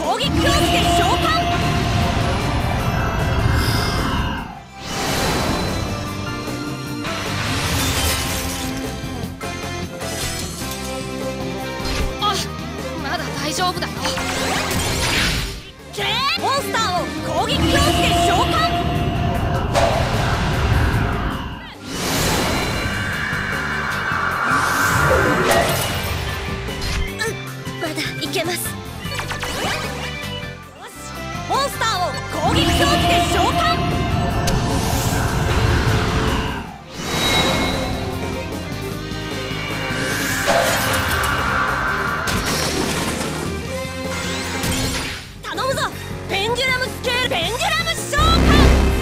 攻撃表示で召喚。あ、まだ大丈夫だよ。モンスターを攻撃表示で召喚。まだいけます。モンスターを攻撃表示で召喚。頼むぞ、ペンデュラムスケールペンデュラム召喚。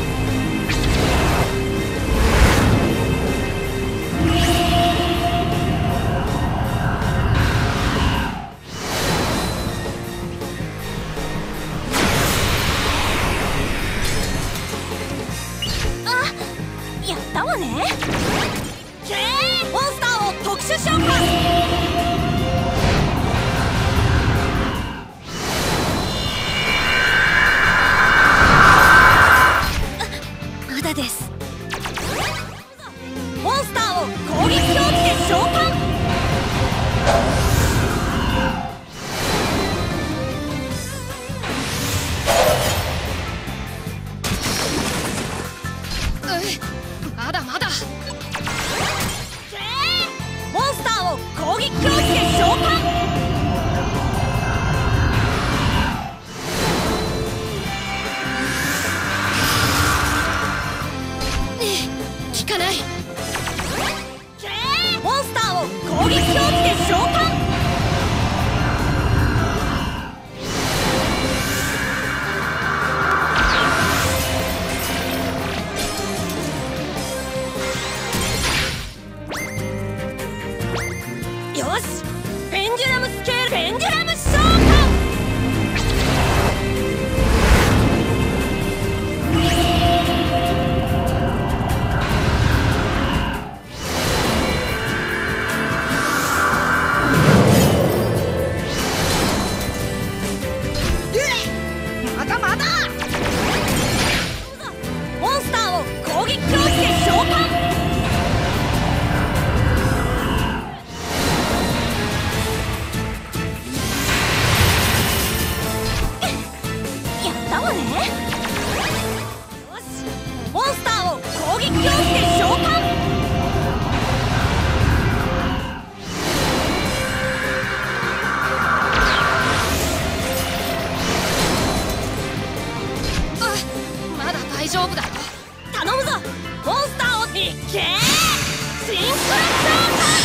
やったわね。モンスターを特殊召喚。まだです。モンスターを攻撃表示で召喚。まだまだ。モンスターを攻撃表示で召喚。効かない。モンスターを攻撃表示で召喚。よし、ペンデュラムスケールペンデュラム召喚。まだまだ。モンスターを攻撃表示で召喚。モンスターを攻撃表示で召喚。まだ大丈夫だよ。頼むぞ、モンスターをいけー。シンクロ召喚。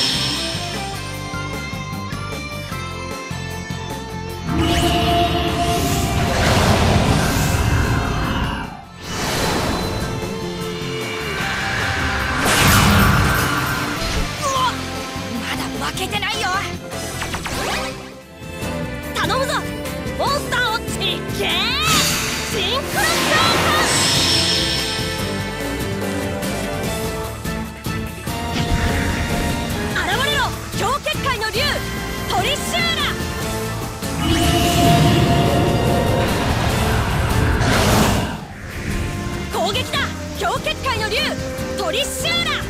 負けてないよ。頼むぞ、モンスターをいけー。シンクロ召喚。現れろ、氷結界の竜トリッシューラ。攻撃だ、氷結界の竜トリッシューラ。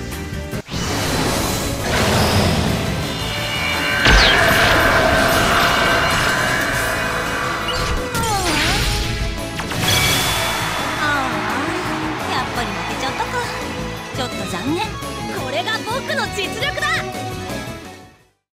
ちょっと残念。これが僕の実力だ。